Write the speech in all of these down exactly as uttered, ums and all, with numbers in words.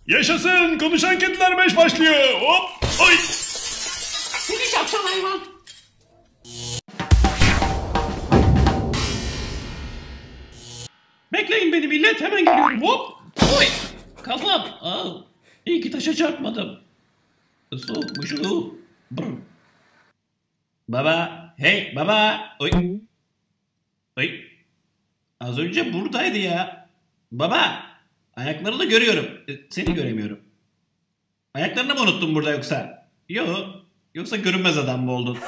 Yaşasın, konuşan kediler beş başlıyor. Hop, oy. Seni şapşal hayvan. Bekleyin beni millet, hemen geliyorum. Hop, oy. Kafam. Aa, iyi ki taşa çarpmadım. Soğukmuş o. Baba, hey baba. Oy. Oy. Az önce buradaydı ya. Baba, ayaklarını görüyorum. Seni göremiyorum. Ayaklarını mı unuttun burada yoksa? Yok. Yoksa görünmez adam mı oldun?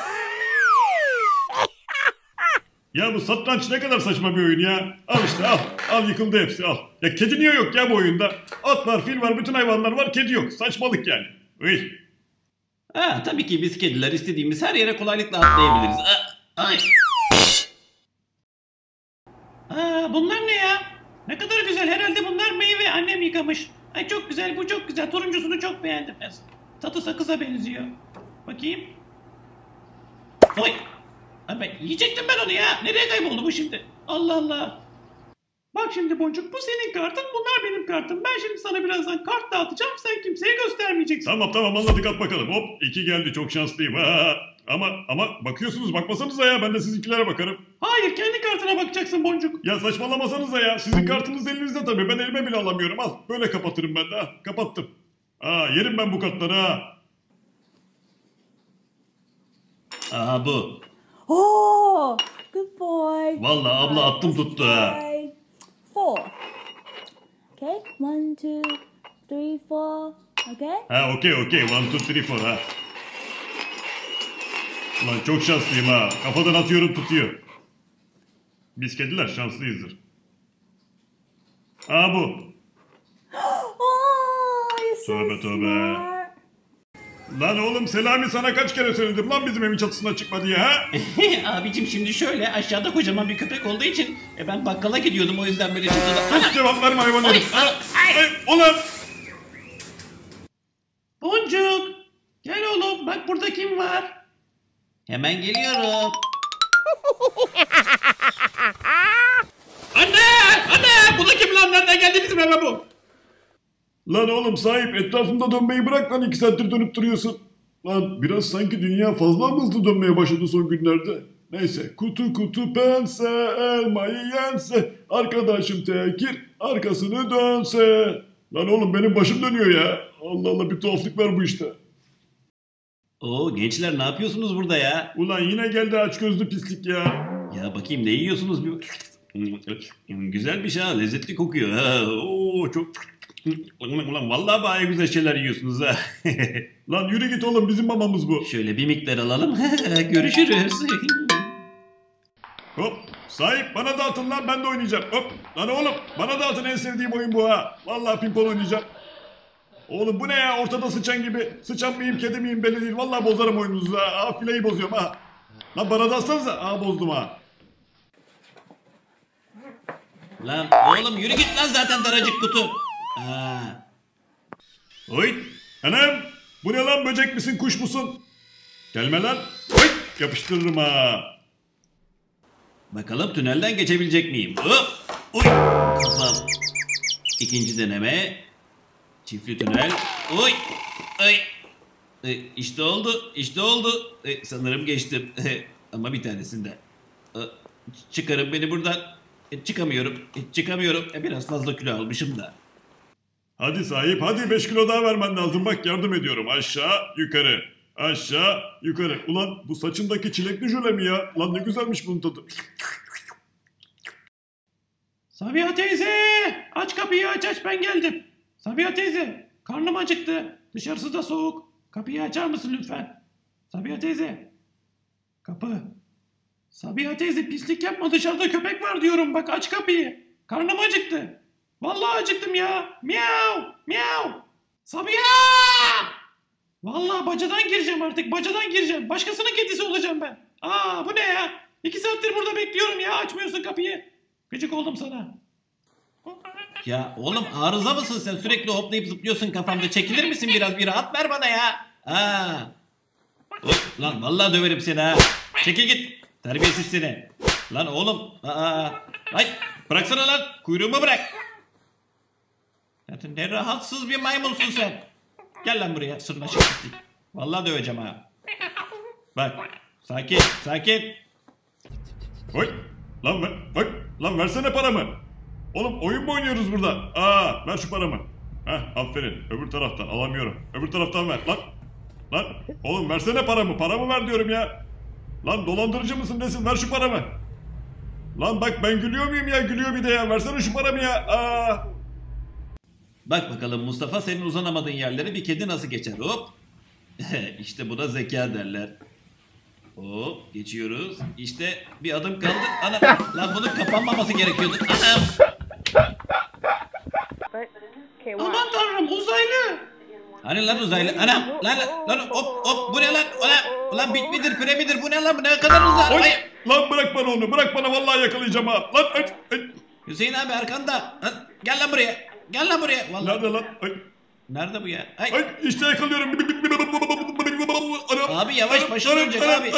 Ya bu satranç ne kadar saçma bir oyun ya. Al işte al. Al yıkıldı hepsi al. Ya kedi niye yok ya bu oyunda? At var, fil var, bütün hayvanlar var, kedi yok. Saçmalık yani. Uy. Ha, tabii ki biz kediler istediğimiz her yere kolaylıkla atlayabiliriz. Aa, ay. Aa, bunlar ne ya? Ne kadar güzel. Herhalde bunlar meyve. Annem yıkamış. Ay çok güzel. Bu çok güzel. Turuncusunu çok beğendim. Tadı sakıza benziyor. Bakayım. Oy. Ay ben yiyecektim ben onu ya. Nereye kayboldu bu şimdi? Allah Allah. Bak şimdi Boncuk, bu senin kartın, bunlar benim kartım. Ben şimdi sana birazdan kart dağıtacağım. Sen kimseye göstermeyeceksin. Tamam tamam anladık, at bakalım. Hop, iki geldi, çok şanslıyım. Ha. Ama ama bakıyorsunuz, bakmasanıza ya, ben de sizinkilere bakarım. Hayır, kendi kartına bakacaksın Boncuk. Ya saçmalamasanıza ya, sizin kartınız elinizde tabii, ben elime bile alamıyorum. Al böyle kapatırım ben de, ha. Kapattım. Aa, yerim ben bu kartları ha. Aha bu. Oh, good boy. Vallahi abla attım tuttu ha. Four. Okay, one, two, three, four. Okay. Ha okey okey, one two three four ha. Ulan çok şanslıyım ha, kafadan atıyorum tutuyor. Biz kediler şanslıyızdır. Ha bu. Oh, you're so Tövbe tövbe. smart. Lan oğlum, Selami sana kaç kere söyledim lan bizim evin çatısına çıkma diye ha? Abicim şimdi şöyle, aşağıda kocaman bir köpek olduğu için e, ben bakkala gidiyordum, o yüzden böyle çatıda... Sus, cevap verme hayvan Ay, herif. ay, ay. Ay, ulan. Boncuk, gel oğlum, bak burada kim var? Hemen geliyorum. Anne! Anne! Bu da kim lan? Nereden geldi bizim eve bu? Lan oğlum sahip, etrafında dönmeyi bırak lan, iki saattir dönüp duruyorsun. Lan biraz sanki dünya fazla mı hızlı dönmeye başladı son günlerde? Neyse, kutu kutu pense, elmayı yense, arkadaşım tekir, arkasını dönse. Lan oğlum benim başım dönüyor ya. Allah Allah, bir tuhaflık var bu işte. Oo gençler, ne yapıyorsunuz burada ya? Ulan yine geldi açgözlü pislik ya. Ya bakayım, ne yiyorsunuz? Bir... Güzel bir şey ha, lezzetli kokuyor. Ha. Oo çok... Ulan vallahi bayağı güzel şeyler yiyorsunuz ha. Lan yürü git oğlum, bizim mamamız bu. Şöyle bir miktar alalım. Görüşürüz. Hop, sahip bana dağıtın lan, ben de oynayacağım. Hop, lan oğlum bana dağıtın, en sevdiğim oyun bu ha. Vallahi pimpon oynayacağım. Oğlum bu ne ya, ortada sıçan gibi. Sıçan mıyım, kedi miyim belli değil. Vallahi bozarım oyununuzu ha. Aa, fileyi bozuyorum ha. Lan bana da atsanıza. Aa, bozdum ha. Lan oğlum yürü git lan, zaten daracık kutu. Ha. Oy, anam. Bu ne lan, böcek misin, kuş musun? Gelme lan. Oy, yapıştırırım ha. Bakalım tünelden geçebilecek miyim? Hop. Oy. Kafam. İkinci deneme. Çiftli tünel. Oy. Ay. E, işte oldu. İşte oldu. E, sanırım geçtim. E, ama bir tanesinde. E, çıkarın beni buradan. E, çıkamıyorum. E, çıkamıyorum. E, biraz fazla kilo almışım da. Hadi sahip, hadi beş kilo daha vermen lazım. Bak yardım ediyorum. Aşağı, yukarı. Aşağı, yukarı. Ulan bu saçındaki çilekli jöle mi ya? Lan ne güzelmiş bunun tadı. Sabiha teyze! Aç kapıyı, aç aç, ben geldim. Sabiha teyze, karnım acıktı. Dışarısı da soğuk. Kapıyı açar mısın lütfen? Sabiha teyze. Kapı. Sabiha teyze, pislik yapma, dışarıda köpek var diyorum. Bak aç kapıyı. Karnım acıktı. Vallahi acıktım ya. Miyav! Miyav! Sabiha! Vallahi bacadan gireceğim artık. Bacadan gireceğim. Başkasının kedisi olacağım ben. Aa bu ne ya? İki saattir burada bekliyorum ya. Açmıyorsun kapıyı. Gıcık oldum sana. Ya oğlum arıza mısın sen? Sürekli hoplayıp zıplıyorsun kafamda. Çekilir misin biraz? Bir rahat ver bana ya. Aa. Hop, lan vallahi döverim seni ha. Çekil git. Terbiyesiz seni. Lan oğlum. Aa. Ay bıraksana lan. Kuyruğumu bırak. Zaten ne rahatsız bir maymunsun sen. Gel lan buraya sırnaşık pislik. Vallahi döveceğim ha. Bak sakin sakin. Oy. Lan ver, bak, lan versene paramı. Oğlum oyun mu oynuyoruz burada? Aa, ver şu paramı. Heh, aferin. Öbür taraftan alamıyorum. Öbür taraftan ver. Lan. Lan. Oğlum versene paramı. Paramı ver diyorum ya. Lan dolandırıcı mısın nesin? Ver şu paramı. Lan bak ben gülüyor muyum ya? Gülüyor bir de ya. Versene şu paramı ya. Aa. Bak bakalım Mustafa senin uzanamadığın yerleri bir kedi nasıl geçer hop. İşte buna zeka derler. Hop geçiyoruz. İşte bir adım kaldı. Ana lan bunun kapanmaması gerekiyordu. Anam. Aman tanrım uzaylı. Hani lan uzaylı? Anam lan lan, lan hop hop bu ne lan? Ulan, ulan bit midir püre midir bu ne lan bu ne kadar uzak? Oy. Ay. Lan bırak bana onu. Bırak bana vallahi yakalayacağım ha. Lan ay, ay. Hüseyin abi arkanda. Lan, gel lan buraya. Gel lan buraya. Vallahi. Nerede lan? Ay. Nerede bu ya? Ay. Ay işte yakalıyorum. Abi yavaş başın dönecek abi.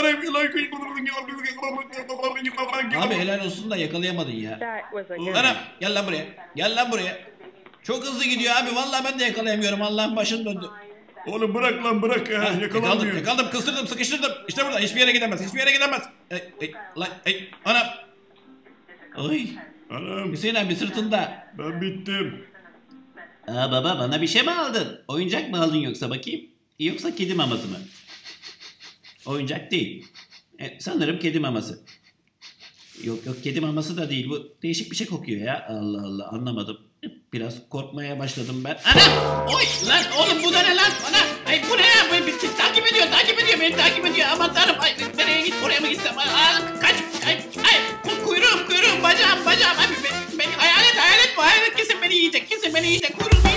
Abi helal olsun da yakalayamadın ya. Anam gel lan buraya. Gel lan buraya. Çok hızlı gidiyor abi. Vallahi ben de yakalayamıyorum. Allah'ın başım döndü. Oğlum bırak lan bırak ya. Heh, yakaladım, Yakalanmıyor. yakaladım, kıstırdım, sıkıştırdım. İşte burada. Hiçbir yere gidemez. Hiçbir yere gidemez. Ay, ay, lan, ay, anam. Ay. Anam Hüseyin abi sırtında. ben bittim. Aa baba bana bir şey mi aldın? Oyuncak mı aldın yoksa bakayım? Yoksa kedi maması mı? Oyuncak değil. E, sanırım kedi maması. Yok yok kedi maması da değil. Bu değişik bir şey kokuyor ya. Allah Allah anlamadım. Biraz korkmaya başladım ben. Ana! Oy! Lan oğlum bu da ne lan? Ana! Ay bu ne ya? Bu bir takip ediyor, takip ediyor, beni takip ediyor. Aman tanrım. Ay nereye git? Oraya mı gitsem? Ay, ay, kaç! Ay, ay! Ku- Kuyruğum, kuyruğum, bacağım, bacağım. Abi beni, beni hayalet, hayalet bu. Hayalet kesin beni yiyecek. Kesin beni yiyecek. Kuyruğum